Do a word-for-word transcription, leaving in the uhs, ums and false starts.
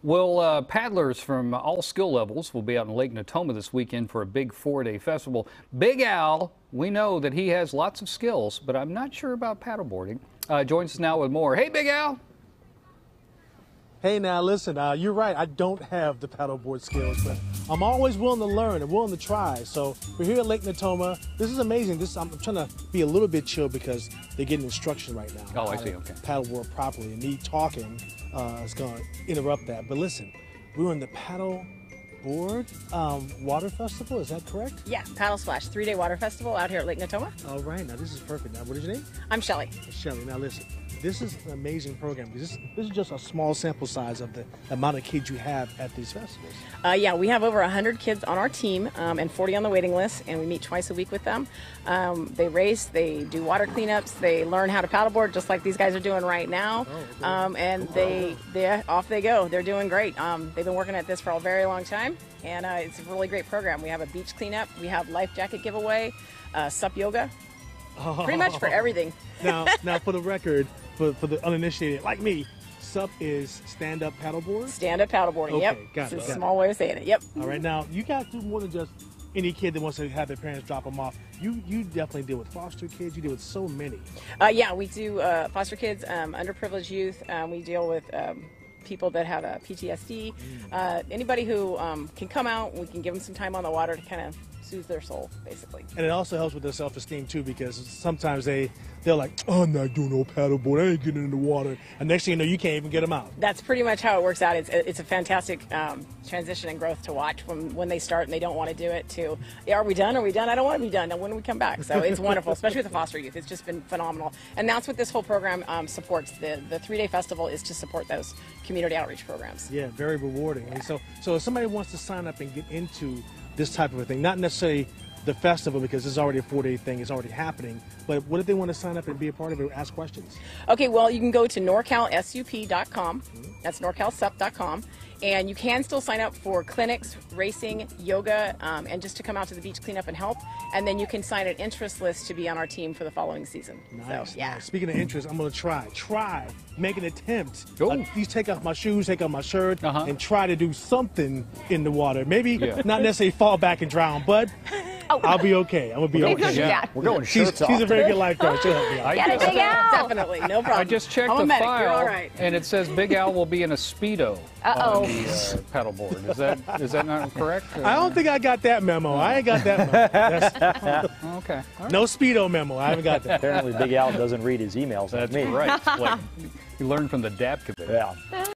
Well, uh, paddlers from all skill levels will be out in Lake Natoma this weekend for a big four-day festival. Big Al, we know that he has lots of skills, but I'm not sure about paddleboarding. Uh, joins us now with more. Hey, Big Al. Hey, now listen, uh, you're right. I don't have the paddleboard skills, but I'm always willing to learn and willing to try. So we're here at Lake Natoma. This is amazing. This I'm trying to be a little bit chill because they're getting instruction right now. Oh, I see. Okay. Paddleboard properly, and me talking uh, is going to interrupt that. But listen, we were in the paddle board um, water festival. Is that correct? Yeah, Paddle Splash, three-day water festival out here at Lake Natoma. All right. Now this is perfect. Now, what is your name? I'm Shelly. Shelly. Now listen. This is an amazing program because this, this is just a small sample size of the amount of kids you have at these festivals. Uh, yeah, we have over one hundred kids on our team um, and forty on the waiting list, and we meet twice a week with them. Um, they race, they do water cleanups, they learn how to paddleboard just like these guys are doing right now, oh, okay. um, and they, they off they go. They're doing great. Um, they've been working at this for a very long time, and uh, it's a really great program. We have a beach cleanup, we have life jacket giveaway, uh, sup yoga, pretty much for everything. now, now for the record, for, for the uninitiated like me, SUP is stand-up paddleboard? Stand-up paddleboarding, Okay, yep. got it, It's got a small way of saying it, yep. All right, now you guys do more than just any kid that wants to have their parents drop them off. You you definitely deal with foster kids. You deal with so many. Uh, yeah, we do uh, foster kids, um, underprivileged youth. Um, we deal with um, people that have uh, P T S D. Mm. Uh, anybody who um, can come out, we can give them some time on the water to kind of soothe their soul, basically. And it also helps with their self-esteem too, because sometimes they they're like, oh, I'm not doing no paddleboard. I ain't getting in the water. And next thing you know, you can't even get them out. That's pretty much how it works out. It's it's a fantastic um, transition and growth to watch from when they start and they don't want to do it to, yeah, are we done? Are we done? I don't want to be done. Now when do we come back? So it's wonderful, especially with the foster youth. It's just been phenomenal. And that's what this whole program um, supports. The the three-day festival is to support those community outreach programs. Yeah, very rewarding. Yeah. And so, so if somebody wants to sign up and get into this type of a thing, not necessarily the festival because it's already a four-day thing, it's already happening, but what if they want to sign up and be a part of it or ask questions? Okay, well, you can go to norcal sup dot com, that's norcal sup dot com, and you can still sign up for clinics, racing, yoga, um, and just to come out to the beach cleanup and help, and then you can sign an interest list to be on our team for the following season. Nice, so, yeah. nice. Speaking of interest, I'm going to try, try, make an attempt. Go. Uh, please take off my shoes, take off my shirt, Uh-huh. and try to do something in the water. Maybe Yeah. not necessarily fall back and drown, but I'll be okay. I'm going to be Please okay. don't do Yeah. that. We're going She's, shirts off. she's a very good lifeguard. She'll help me out. I Get it, just, Big Al. Definitely, no problem. I just checked I'm a the medic. file, You're all right. and it says Big Al will be in a Speedo Uh-oh. on the uh, paddleboard. Is that is that not correct? I don't think I got that memo. I ain't got that memo. That's, Okay. All right. no Speedo memo. I haven't got that. Apparently, Big Al doesn't read his emails like That's me. right. Like, you learned from the D A B committee. Yeah.